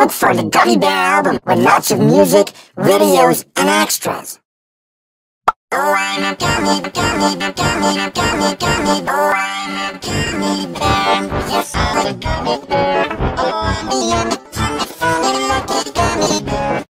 look for the Gummy Bear album with lots of music, videos, and extras. Oh, I'm a gummy, gummy, gummy, gummy, gummy, oh, I'm a gummy bear, yes, I'm a gummy